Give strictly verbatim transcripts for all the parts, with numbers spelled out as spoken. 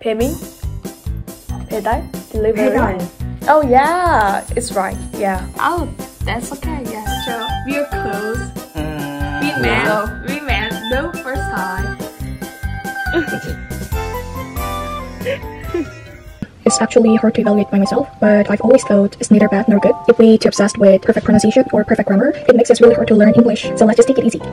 배민? 배달? Delivery? 배달. Oh yeah, it's right. Yeah. Oh, that's okay. Yeah. So we're close. Mm, We met. No. We met the first time. It's actually hard to evaluate by myself, but I've always thought it's neither bad nor good. If we too obsessed with perfect pronunciation or perfect grammar, it makes it really hard to learn English. So let's just take it easy.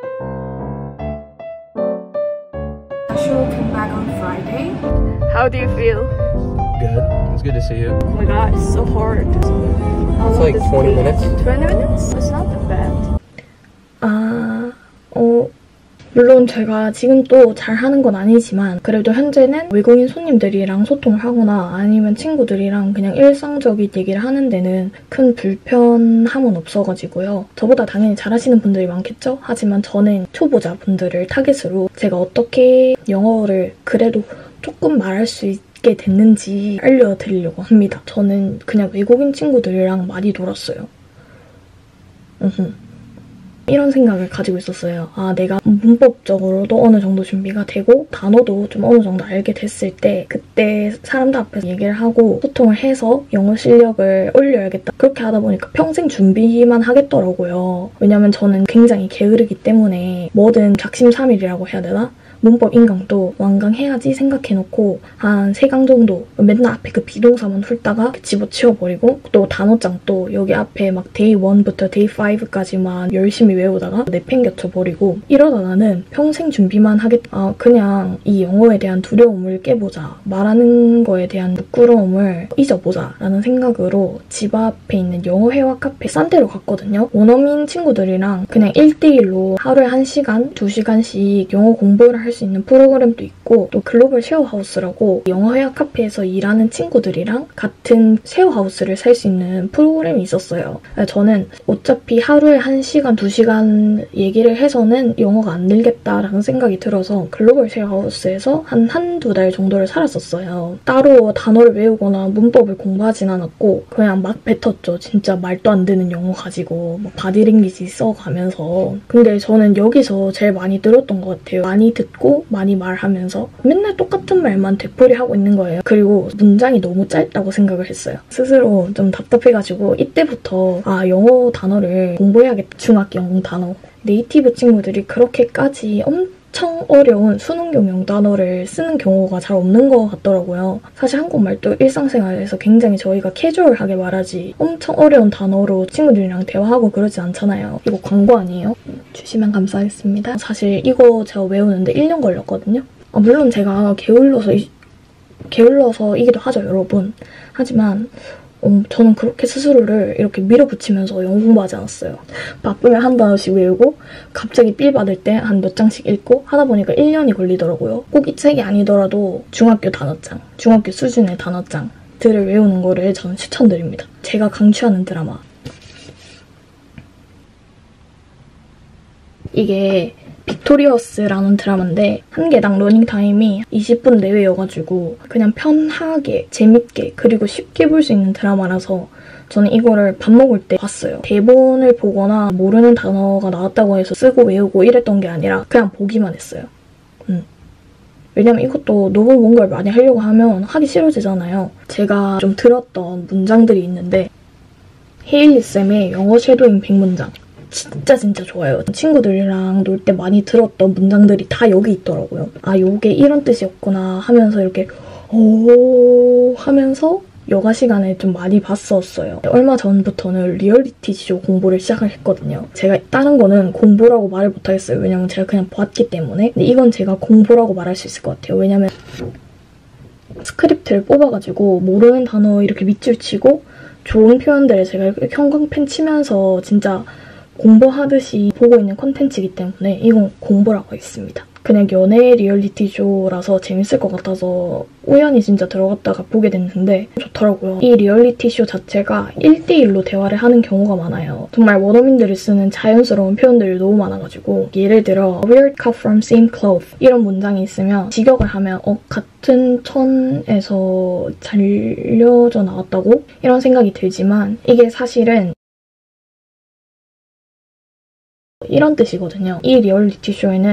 She'll come back on Friday. How do you feel? Good. It's good to see you. Oh my god, it's so hard. It's like twenty minutes. twenty minutes? It's not that bad. 아, 어, 물론 제가 지금 또 잘하는 건 아니지만 그래도 현재는 외국인 손님들이랑 소통을 하거나 아니면 친구들이랑 그냥 일상적인 얘기를 하는 데는 큰 불편함은 없어가지고요. 저보다 당연히 잘하시는 분들이 많겠죠? 하지만 저는 초보자 분들을 타겟으로 제가 어떻게 영어를 그래도 조금 말할 수 있게 됐는지 알려드리려고 합니다. 저는 그냥 외국인 친구들이랑 많이 놀았어요. 으흠. 이런 생각을 가지고 있었어요. 아, 내가 문법적으로도 어느 정도 준비가 되고 단어도 좀 어느 정도 알게 됐을 때 그때 사람들 앞에서 얘기를 하고 소통을 해서 영어 실력을 올려야겠다. 그렇게 하다 보니까 평생 준비만 하겠더라고요. 왜냐면 저는 굉장히 게으르기 때문에 뭐든 작심삼일이라고 해야 되나? 문법 인강도 완강해야지 생각해놓고 한 세 강 정도 맨날 앞에 그 비동사만 훑다가 집어치워버리고 또 단어장도 여기 앞에 막 데이 일부터 데이 오까지만 열심히 외우다가 내팽겨쳐버리고 이러다 나는 평생 준비만 하겠다. 아, 그냥 이 영어에 대한 두려움을 깨보자. 말하는 거에 대한 부끄러움을 잊어보자 라는 생각으로 집 앞에 있는 영어 회화 카페 싼 데로 갔거든요. 원어민 친구들이랑 그냥 일 대일로 하루에 한 시간, 두 시간씩 영어 공부를 할 수 있는 프로그램도 있고 또 글로벌 쉐어하우스라고 영어 회화 카페에서 일하는 친구들이랑 같은 쉐어하우스를 살 수 있는 프로그램이 있었어요. 저는 어차피 하루에 한 시간, 두 시간 얘기를 해서는 영어가 안 늘겠다라는 생각이 들어서 글로벌 쉐어하우스에서 한 한두 달 정도를 살았었어요. 따로 단어를 외우거나 문법을 공부하진 않았고 그냥 막 뱉었죠. 진짜 말도 안 되는 영어 가지고 막 바디랭귀지 써가면서. 근데 저는 여기서 제일 많이 들었던 것 같아요. 많이 듣고 많이 말하면서 맨날 똑같은 말만 되풀이하고 있는 거예요. 그리고 문장이 너무 짧다고 생각을 했어요. 스스로 좀 답답해가지고 이때부터 아, 영어 단어를 공부해야겠다. 중학교 영어 단어. 네이티브 친구들이 그렇게까지 엄청 어려운 수능용 영단어를 쓰는 경우가 잘 없는 것 같더라고요. 사실 한국말도 일상생활에서 굉장히 저희가 캐주얼하게 말하지 엄청 어려운 단어로 친구들이랑 대화하고 그러지 않잖아요. 이거 광고 아니에요? 주시면 감사하겠습니다. 사실 이거 제가 외우는데 일 년 걸렸거든요. 아, 물론 제가 게을러서, 이, 게을러서이기도 하죠, 여러분. 하지만 어, 저는 그렇게 스스로를 이렇게 밀어붙이면서 영어 공부하지 않았어요. 바쁘면 한 단어씩 외우고 갑자기 삘 받을 때 한 몇 장씩 읽고 하다 보니까 일 년이 걸리더라고요. 꼭 이 책이 아니더라도 중학교 단어장, 중학교 수준의 단어장들을 외우는 거를 저는 추천드립니다. 제가 강추하는 드라마. 이게 빅토리어스라는 드라마인데 한 개당 러닝타임이 이십 분 내외여가지고 그냥 편하게 재밌게 그리고 쉽게 볼 수 있는 드라마라서 저는 이거를 밥 먹을 때 봤어요. 대본을 보거나 모르는 단어가 나왔다고 해서 쓰고 외우고 이랬던 게 아니라 그냥 보기만 했어요. 음. 왜냐면 이것도 너무 뭔가를 많이 하려고 하면 하기 싫어지잖아요. 제가 좀 들었던 문장들이 있는데 헤일리 쌤의 영어 쉐도잉 백 문장. 진짜 진짜 좋아요. 친구들이랑 놀 때 많이 들었던 문장들이 다 여기 있더라고요. 아, 요게 이런 뜻이었구나 하면서 이렇게 오 하면서 여가 시간에 좀 많이 봤었어요. 얼마 전부터는 리얼리티 쇼 공부를 시작을 했거든요. 제가 다른 거는 공부라고 말을 못하겠어요. 왜냐면 제가 그냥 봤기 때문에. 근데 이건 제가 공부라고 말할 수 있을 것 같아요. 왜냐면 스크립트를 뽑아가지고 모르는 단어 이렇게 밑줄 치고 좋은 표현들을 제가 이렇게 형광펜 치면서 진짜 공부하듯이 보고 있는 콘텐츠이기 때문에 이건 공부라고 했습니다. 그냥 연애 리얼리티 쇼라서 재밌을 것 같아서 우연히 진짜 들어갔다가 보게 됐는데 좋더라고요. 이 리얼리티 쇼 자체가 일 대일로 대화를 하는 경우가 많아요. 정말 원어민들이 쓰는 자연스러운 표현들이 너무 많아가지고 예를 들어 We're cut from same cloth 이런 문장이 있으면 직역을 하면 어 같은 천에서 잘려져 나왔다고? 이런 생각이 들지만 이게 사실은 이런 뜻이거든요. 이 리얼리티 쇼에는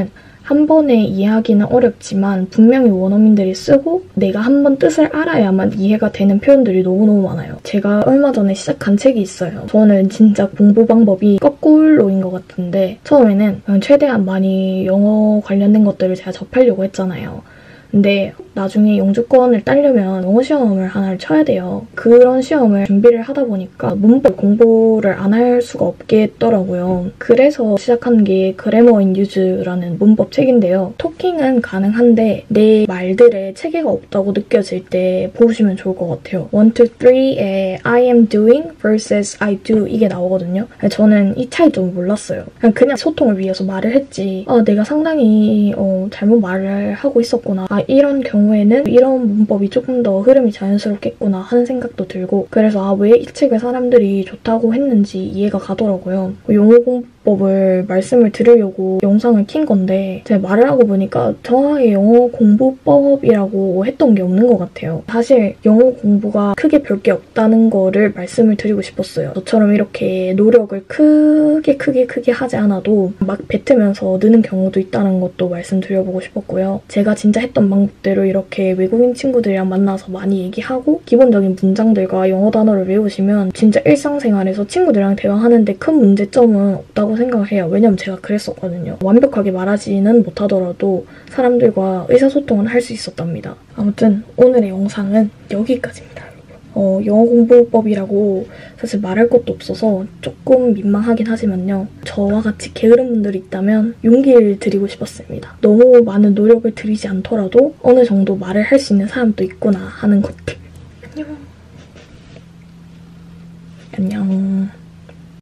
한 번에 이해하기는 어렵지만 분명히 원어민들이 쓰고 내가 한 번 뜻을 알아야만 이해가 되는 표현들이 너무너무 많아요. 제가 얼마 전에 시작한 책이 있어요. 저는 진짜 공부 방법이 거꾸로인 것 같은데 처음에는 최대한 많이 영어 관련된 것들을 제가 접하려고 했잖아요. 근데 나중에 영주권을 따려면 영어 시험을 하나를 쳐야 돼요. 그런 시험을 준비를 하다 보니까 문법 공부를 안 할 수가 없겠더라고요. 그래서 시작한 게 그래머 인 유즈라는 문법 책인데요. 토킹은 가능한데 내 말들에 체계가 없다고 느껴질 때 보시면 좋을 것 같아요. one, two, three에 I am doing versus I do 이게 나오거든요. 저는 이 차이점을 몰랐어요. 그냥, 그냥 소통을 위해서 말을 했지. 아, 내가 상당히 어, 잘못 말을 하고 있었구나. 아, 이런 경우에는 이런 문법이 조금 더 흐름이 자연스럽겠구나 하는 생각도 들고 그래서 아, 왜 이 책을 사람들이 좋다고 했는지 이해가 가더라고요. 영어 공부법을 말씀을 드리려고 영상을 킨 건데 제가 말을 하고 보니까 저의 영어 공부법이라고 했던 게 없는 것 같아요. 사실 영어 공부가 크게 별 게 없다는 거를 말씀을 드리고 싶었어요. 저처럼 이렇게 노력을 크게 크게 크게 하지 않아도 막 뱉으면서 느는 경우도 있다는 것도 말씀드려보고 싶었고요. 제가 진짜 했던 방법대로 이렇게 외국인 친구들이랑 만나서 많이 얘기하고 기본적인 문장들과 영어 단어를 외우시면 진짜 일상생활에서 친구들이랑 대화하는데 큰 문제점은 없다고 생각을 해요. 왜냐면 제가 그랬었거든요. 완벽하게 말하지는 못하더라도 사람들과 의사소통은 할 수 있었답니다. 아무튼 오늘의 영상은 여기까지입니다. 어, 영어 공부법이라고 사실 말할 것도 없어서 조금 민망하긴 하지만요. 저와 같이 게으른 분들이 있다면 용기를 드리고 싶었습니다. 너무 많은 노력을 들이지 않더라도 어느 정도 말을 할 수 있는 사람도 있구나 하는 것들. 안녕. 안녕.